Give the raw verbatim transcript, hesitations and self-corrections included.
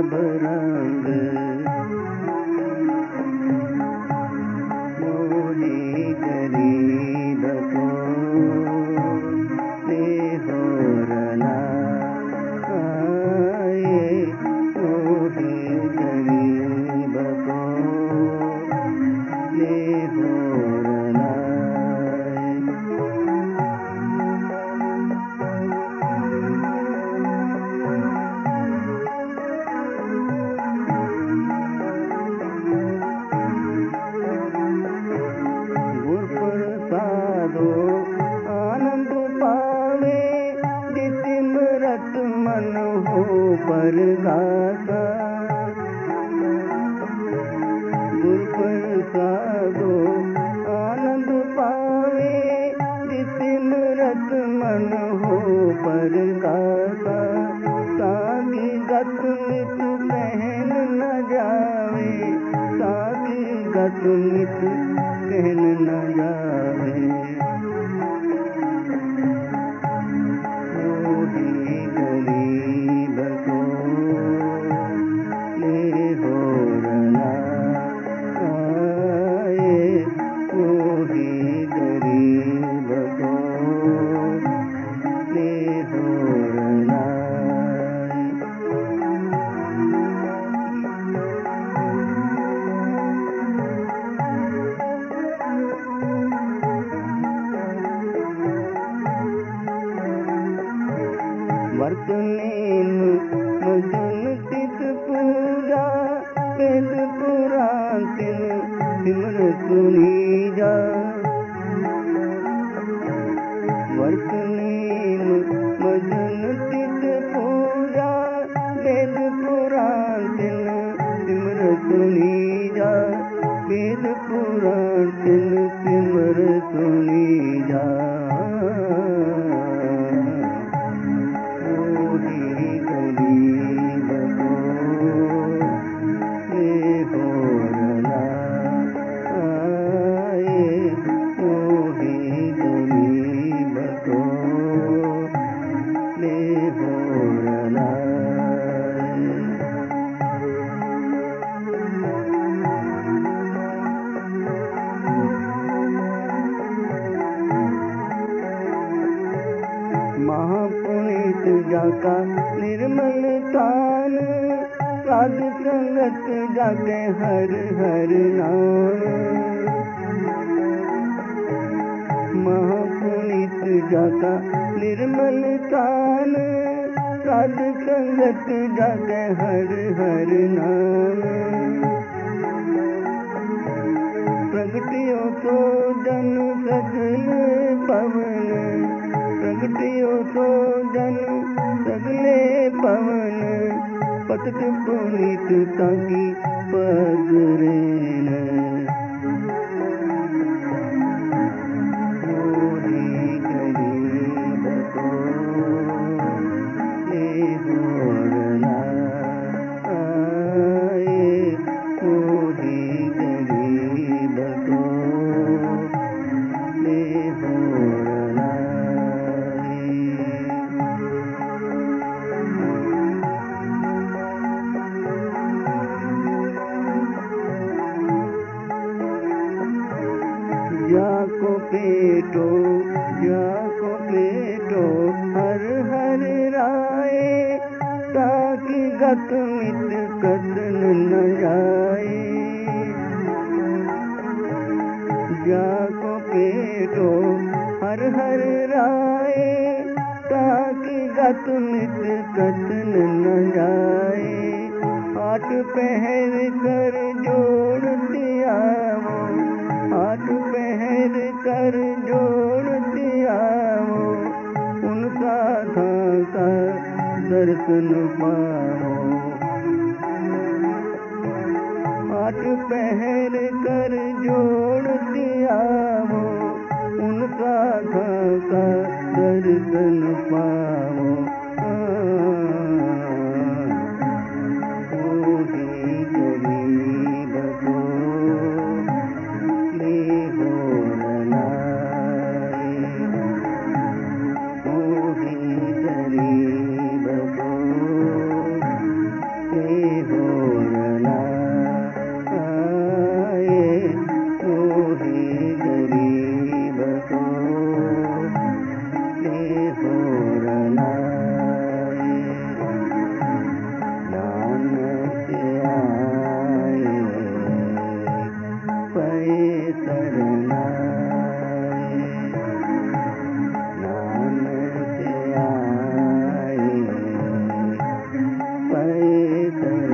सब रंग मोही गरीब को निहोरना आए, मोही गरीब को निहोरना साधो आनंद पावे जिसिमरत मन हो परगासा। गुर साधो आनंद पावे जिसिमरत मन हो परगासा। सागी गत मित कहन न जावे, सागी गत मित कहन न जावे। मोही गरीब को निहोरना आए, मोही गरीब को निहोरना वर्तनेन मजन तित पूजा, वेद पुराण तिन सिमर सुनीजा। वर्तनेन मजन तित पूजा, वेद पुराण तिन सिमर सुनीजा। वेद पुराण तिन सिमर सुनीजा। गरीब को निहोरना आए, मोही गरीब को निहोरना महापुनीत जाका निर्मल तान, साध संगत जाके हर हर नाम। महापुनीत जाका निर्मल तान, साध संगत जाके हर हर नाम। प्रगटियो तो जन सगल पवन, प्रगटियो तो जन सगले पवन। पतत पुनीत ताकी पगरेन, मोही गरीब को निहोरना आए, मोही गरीब को निहोरना। जाको पेटो जाको पेटो हर हर राय, ताकि गत मित कतन न जाए। जाको पेटो हर हर राय, ताकि गत मित कतन न जाए। आठ पहर कर जोड़ती आवो, आठ पहर कर जोड़ती आवो। उन साधों का दर्शन पाओ। आठ पहर कर जोड़ती आवो, उन साधों का दर्शन पाओ। मोही कर